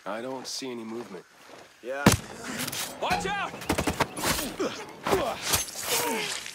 I don't see any movement. Yeah. Watch out!